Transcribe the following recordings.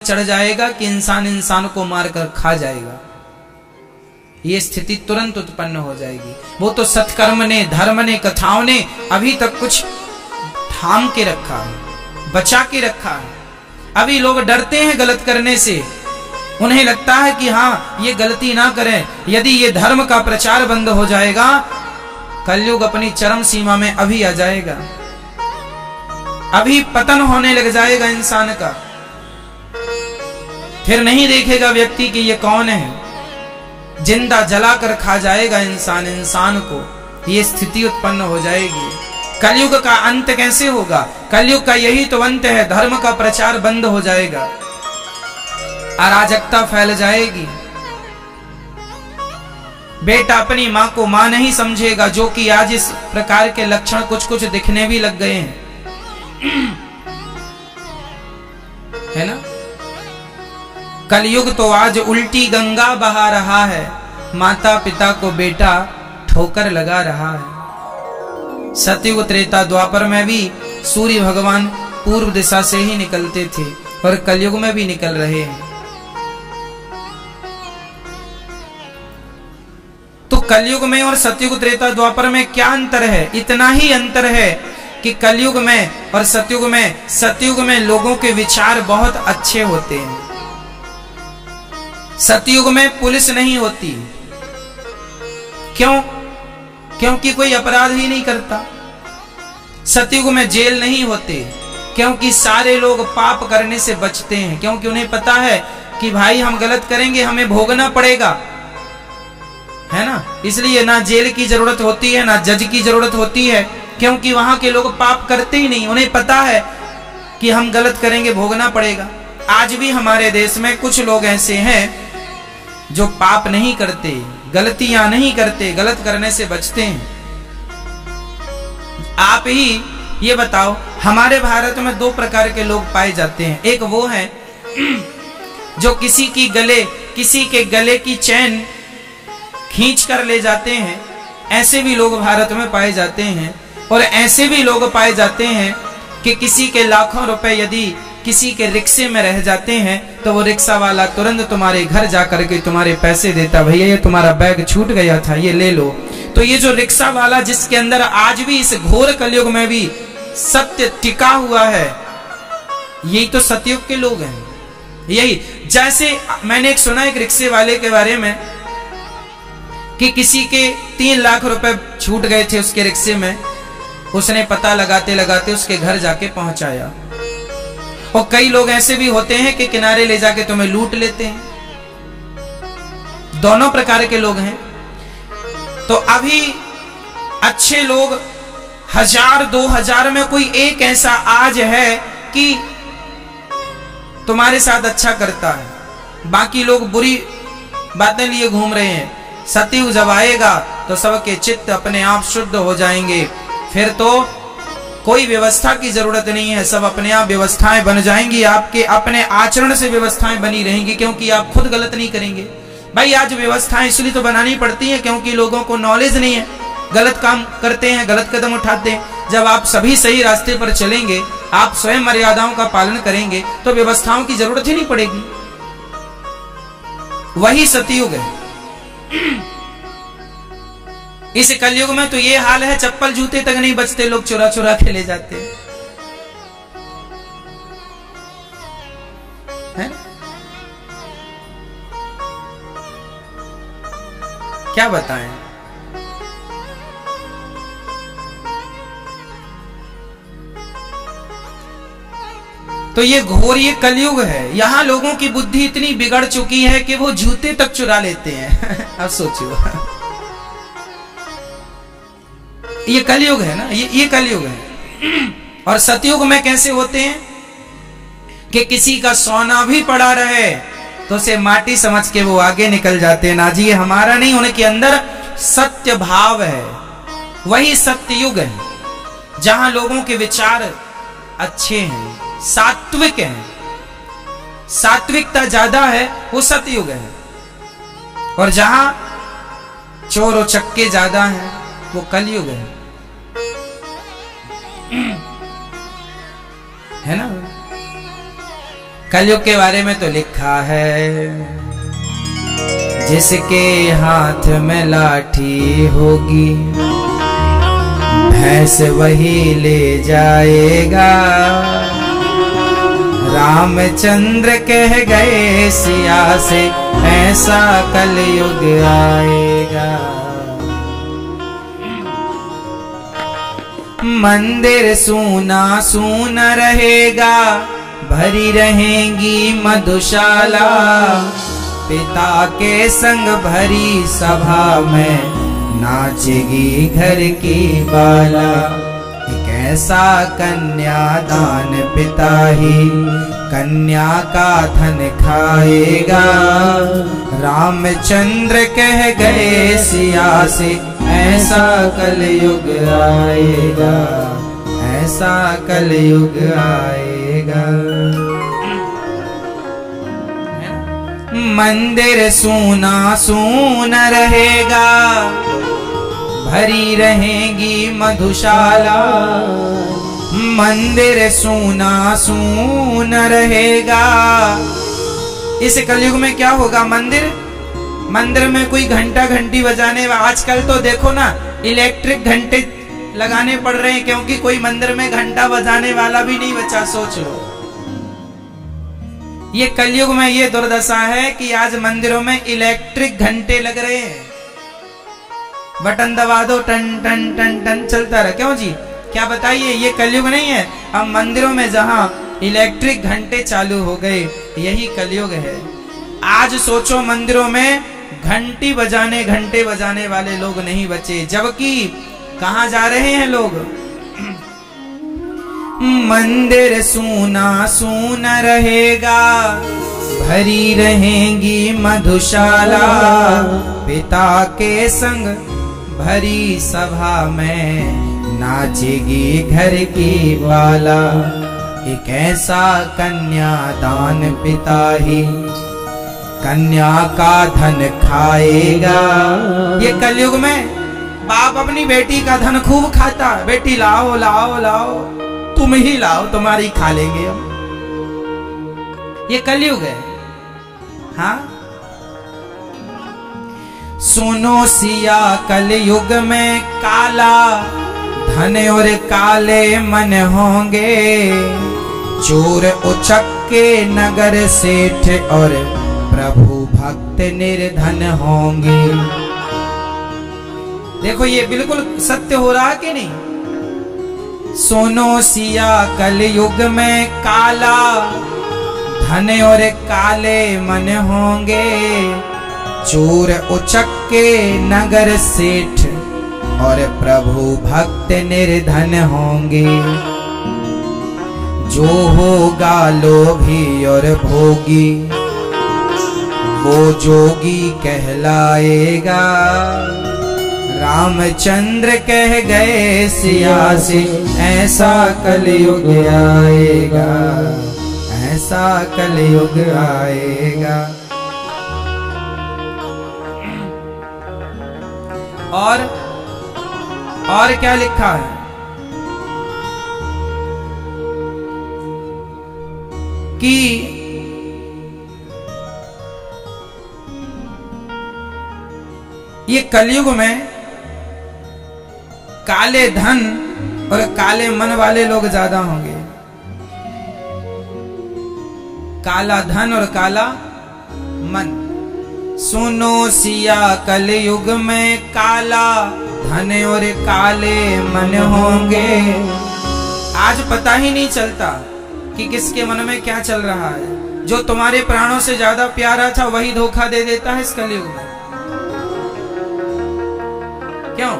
चढ़ जाएगा कि इंसान इंसान को मारकर खा जाएगा। ये स्थिति तुरंत उत्पन्न हो जाएगी। वो तो सत्कर्म ने, धर्म ने, कथाओं ने अभी तक कुछ थाम के रखा है, बचा के रखा है। अभी लोग डरते हैं गलत करने से। उन्हें लगता है कि हाँ ये गलती ना करें। यदि ये धर्म का प्रचार बंद हो जाएगा, कलयुग अपनी चरम सीमा में अभी आ जाएगा, अभी पतन होने लग जाएगा इंसान का। फिर नहीं देखेगा व्यक्ति कि ये कौन है, जिंदा जलाकर खा जाएगा इंसान इंसान को। ये स्थिति उत्पन्न हो जाएगी। कलयुग का अंत कैसे होगा? कलयुग का यही तो अंत है। धर्म का प्रचार बंद हो जाएगा, अराजकता फैल जाएगी। बेटा अपनी मां को मां नहीं समझेगा, जो कि आज इस प्रकार के लक्षण कुछ कुछ दिखने भी लग गए हैं, है ना। कलयुग तो आज उल्टी गंगा बहा रहा है, माता पिता को बेटा ठोकर लगा रहा है। सतयुग त्रेता द्वापर में भी सूर्य भगवान पूर्व दिशा से ही निकलते थे और कलयुग में भी निकल रहे हैं। तो कलयुग में और सतयुग त्रेता द्वापर में क्या अंतर है? इतना ही अंतर है कि कलयुग में और सतयुग में लोगों के विचार बहुत अच्छे होते हैं। सतयुग में पुलिस नहीं होती। क्यों? क्योंकि कोई अपराध ही नहीं करता। सतयुग में जेल नहीं होते, क्योंकि सारे लोग पाप करने से बचते हैं, क्योंकि उन्हें पता है कि भाई हम गलत करेंगे हमें भोगना पड़ेगा, है ना। इसलिए ना जेल की जरूरत होती है ना जज की जरूरत होती है, क्योंकि वहां के लोग पाप करते ही नहीं। उन्हें पता है कि हम गलत करेंगे भोगना पड़ेगा। आज भी हमारे देश में कुछ लोग ऐसे हैं जो पाप नहीं करते, गलतियां नहीं करते, गलत करने से बचते हैं। आप ही ये बताओ, हमारे भारत में दो प्रकार के लोग पाए जाते हैं। एक वो है जो किसी के गले की चैन खींच कर ले जाते हैं, ऐसे भी लोग भारत में पाए जाते हैं। और ऐसे भी लोग पाए जाते हैं कि किसी के लाखों रुपए यदि किसी के रिक्शे में रह जाते हैं तो वो रिक्शा वाला तुरंत तुम्हारे घर जाकर के तुम्हारे पैसे देता, भैया ये तुम्हारा बैग छूट गया था, ये ले लो। तो ये जो रिक्शा वाला, जिसके अंदर आज भी इस घोर कलयुग में भी सत्य टिका हुआ है, यही तो सतयुग के लोग हैं। यही, जैसे मैंने एक सुना एक रिक्शे वाले के बारे में कि किसी के 3 लाख रुपए छूट गए थे उसके रिक्शे में। उसने पता लगाते लगाते उसके घर जाके पहुंचाया। और कई लोग ऐसे भी होते हैं कि किनारे ले जाके तुम्हें लूट लेते हैं। दोनों प्रकार के लोग हैं। तो अभी अच्छे लोग 1000-2000 में कोई एक ऐसा आज है कि तुम्हारे साथ अच्छा करता है, बाकी लोग बुरी बातें लिए घूम रहे हैं। सतयुग जब आएगा तो सबके चित्त अपने आप शुद्ध हो जाएंगे। फिर तो कोई व्यवस्था की जरूरत नहीं है, सब अपने आप व्यवस्थाएं बन जाएंगी। आपके अपने आचरण से व्यवस्थाएं बनी रहेंगी, क्योंकि आप खुद गलत नहीं करेंगे। भाई आज व्यवस्थाएं इसलिए तो बनानी पड़ती हैं क्योंकि लोगों को नॉलेज नहीं है, गलत काम करते हैं, गलत कदम उठाते हैं। जब आप सभी सही रास्ते पर चलेंगे, आप स्वयं मर्यादाओं का पालन करेंगे, तो व्यवस्थाओं की जरूरत ही नहीं पड़ेगी। वही सतयुग है। इस कलयुग में तो ये हाल है, चप्पल जूते तक नहीं बचते, लोग चुरा चुरा के ले जाते हैं। क्या बताएं? तो ये घोर, ये कलयुग है। यहां लोगों की बुद्धि इतनी बिगड़ चुकी है कि वो जूते तक चुरा लेते हैं। अब सोचो, ये कलयुग है ना, ये कलयुग है। और सतयुग में कैसे होते हैं कि किसी का सोना भी पड़ा रहे तो उसे माटी समझ के वो आगे निकल जाते हैं। ना जी ये हमारा नहीं, उनके अंदर सत्य भाव है। वही सत्ययुग है जहां लोगों के विचार अच्छे हैं, सात्विक हैं, सात्विकता ज्यादा है, वो सतयुग है। और जहां चोर और चक्के ज्यादा हैं, वो कलयुग है ना। कलयुग के बारे में तो लिखा है, जिसके हाथ में लाठी होगी भैंस वही ले जाएगा। रामचंद्र कह गए सिया से, ऐसा कलयुग आएगा। मंदिर सूना सूना रहेगा, भरी रहेंगी मधुशाला। पिता के संग भरी सभा में नाचेगी घर की बाला। एक ऐसा कन्यादान पिता ही कन्या का धन खाएगा। रामचंद्र कह गए सिया से, ऐसा कलयुग आएगा, ऐसा कलयुग आएगा। मंदिर सूना सूना रहेगा, भरी रहेगी मधुशाला। मंदिर सूना सूना रहेगा। इस कलयुग में क्या होगा? मंदिर में कोई घंटा घंटी बजाने वाला, आजकल तो देखो ना इलेक्ट्रिक घंटे लगाने पड़ रहे हैं, क्योंकि कोई मंदिर में घंटा बजाने वाला भी नहीं बचा। सोच लो, ये कलयुग में ये दुर्दशा है कि आज मंदिरों में इलेक्ट्रिक घंटे लग रहे हैं। बटन दबा दो, टन टन टन टन चलता रहा। क्यों जी? क्या बताइए, ये कलयुग नहीं है? अब मंदिरों में जहां इलेक्ट्रिक घंटे चालू हो गए, यही कलयुग है। आज सोचो मंदिरों में घंटे बजाने वाले लोग नहीं बचे, जबकि कहां जा रहे हैं लोग? मंदिर सूना सूना रहेगा, भरी रहेंगी मधुशाला। पिता के संग भरी सभा में नाचेगी घर की बाला। एक ऐसा कन्यादान पिता ही कन्या का धन खाएगा। ये कलयुग में बाप अपनी बेटी का धन खूब खाता, बेटी लाओ लाओ लाओ, तुम ही लाओ, तुम्हारी खा लेंगे हम। ये कलयुग है। हाँ, सुनो सिया कलयुग में काला धन और काले मन होंगे। चोर उचक्के नगर सेठ और प्रभु भक्त निर्धन होंगे। देखो ये बिल्कुल सत्य हो रहा कि नहीं? सुनो सिया कलयुग में काला धन और काले मन होंगे। चोर उचक्के नगर सेठ और प्रभु भक्त निर्धन होंगे। जो होगा लोभी और भोगी, वो जोगी कहलाएगा। रामचंद्र कह गए सिया से, ऐसा कलयुग आएगा, ऐसा कलयुग आएगा। और क्या लिखा है? कि ये कलयुग में काले धन और काले मन वाले लोग ज्यादा होंगे। काला धन और काला मन। सुनो सिया कलयुग में काला धन और काले मन होंगे। आज पता ही नहीं चलता कि किसके मन में क्या चल रहा है। जो तुम्हारे प्राणों से ज्यादा प्यारा था वही धोखा दे देता है इस कलयुग में। क्यों?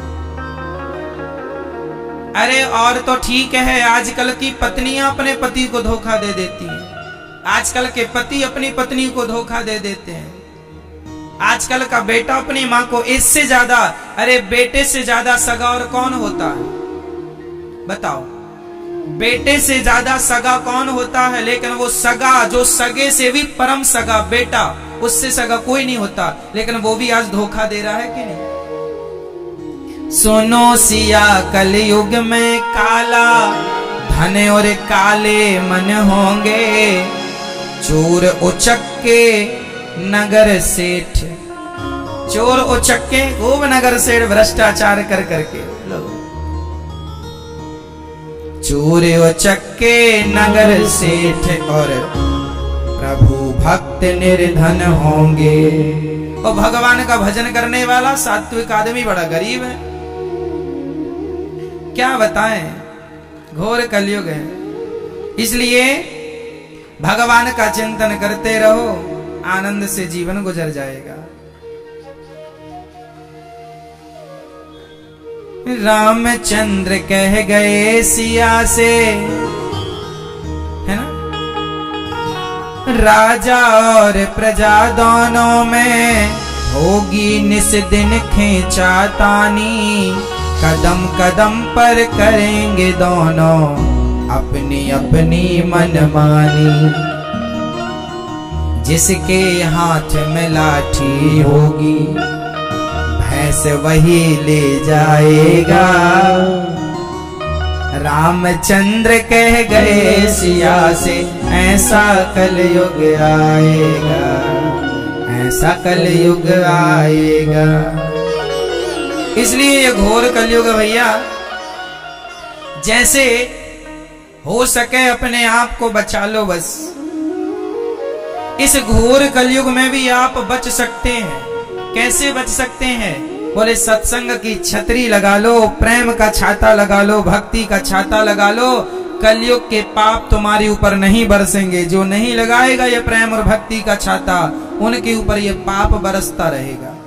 अरे और तो ठीक है, आजकल की पत्नियां अपने पति को धोखा दे देती हैं। आजकल के पति अपनी पत्नी को धोखा दे देते हैं। आजकल का बेटा अपनी माँ को, इससे ज्यादा, अरे बेटे से ज्यादा सगा और कौन होता है? बताओ, बेटे से ज्यादा सगा कौन होता है? लेकिन वो सगा, जो सगे से भी परम सगा बेटा, उससे सगा कोई नहीं होता, लेकिन वो भी आज धोखा दे रहा है कि नहीं? सुनो सिया कलयुग में काला धन और काले मन होंगे। चोर उचक्के नगर सेठ, चोर उचक्के खूब नगर सेठ भ्रष्टाचार कर करके, चोर उचक्के नगर सेठ और प्रभु भक्त निर्धन होंगे। और भगवान का भजन करने वाला सात्विक आदमी बड़ा गरीब है। क्या बताएं, घोर कलयुग है। इसलिए भगवान का चिंतन करते रहो, आनंद से जीवन गुजर जाएगा। रामचंद्र कह गए सिया से, है ना, राजा और प्रजा दोनों में होगी निस दिन खींचातानी, कदम कदम पर करेंगे दोनों अपनी अपनी मनमानी। जिसके हाथ में लाठी होगी भैंस वही ले जाएगा। रामचंद्र कह गए सिया से ऐसा कलयुग आएगा, ऐसा कलयुग आएगा। इसलिए ये घोर कलयुग भैया, जैसे हो सके अपने आप को बचा लो बस। इस घोर कलयुग में भी आप बच सकते हैं। कैसे बच सकते हैं? बोले सत्संग की छतरी लगा लो, प्रेम का छाता लगा लो, भक्ति का छाता लगा लो। कलयुग के पाप तुम्हारे ऊपर नहीं बरसेंगे। जो नहीं लगाएगा ये प्रेम और भक्ति का छाता, उनके ऊपर ये पाप बरसता रहेगा।